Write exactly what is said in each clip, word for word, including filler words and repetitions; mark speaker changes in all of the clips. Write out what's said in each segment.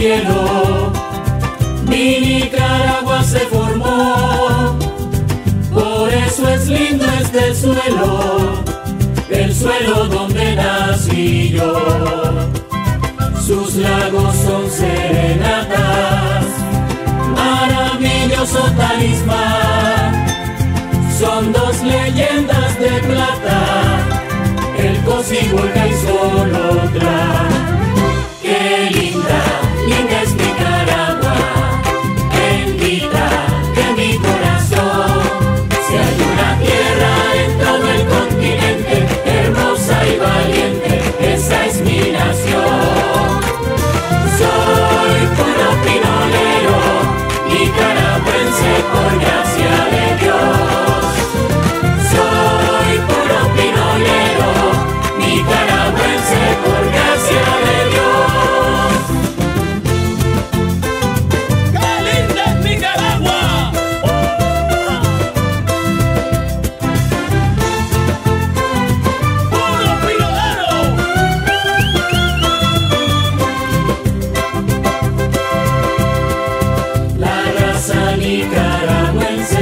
Speaker 1: cielo, mi Nicaragua se formó. Por eso es lindo este suelo, el suelo donde nací yo. Sus lagos son serenatas, maravilloso talismán. Son dos leyendas de plata, el Cocibolca y Solotla. Qué linda, linda es Nicaragua, bendita de mi corazón. Si hay una tierra en todo el continente, hermosa y valiente, esa es mi nación. Soy puro pinolero, nicaragüense por gracia de Dios. Soy puro pinolero, nicaragüense por gracia de Dios.
Speaker 2: ¡Qué linda es Nicaragua! ¡Puro pinolero!
Speaker 1: La raza nicaragüense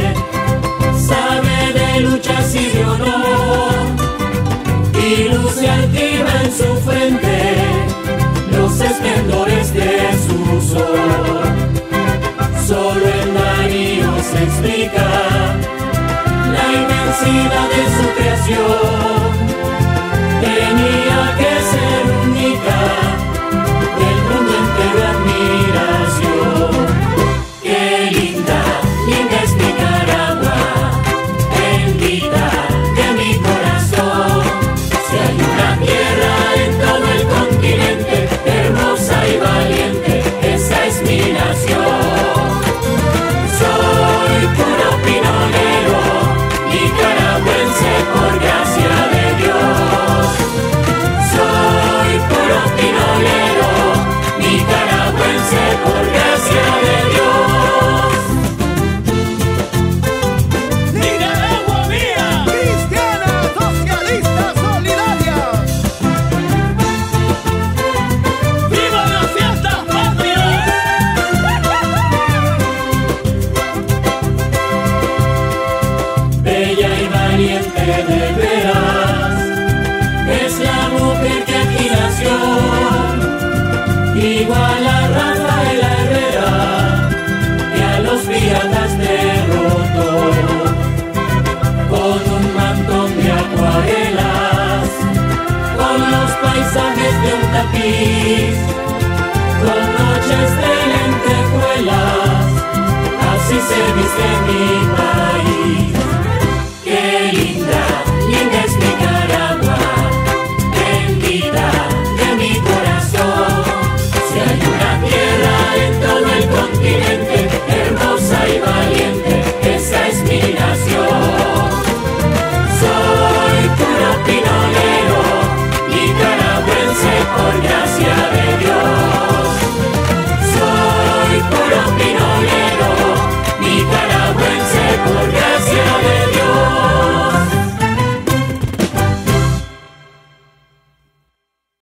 Speaker 1: sabe de luchas y de honor, y luce altiva en su frente los esplendores de su sol. Solo en Darío se explica la inmensidad de su creación. Tenía que ser única, del mundo entero admiración. Qué linda, linda es Nicaragua, bendita de mi corazón. Si hay una tierra en todo el continente, hermosa y valiente, esa es mi nación. Soy puro pinolero, nicaragüense por gracia de Dios. Soy puro pinolero, nicaragüense por gracia de Dios.
Speaker 2: ¡Nicaragua mía!
Speaker 3: Cristiana Socialista Solidaria.
Speaker 2: ¡Viva las fiestas patrias!
Speaker 1: Bella y valiente de veras, es la mujer que aquí nació. Igual a Rafaela Herrera, que a los piratas derrotó. Con un montón de acuarelas, con los paisajes de un tapiz, con noches de lentejuelas, así se viste mi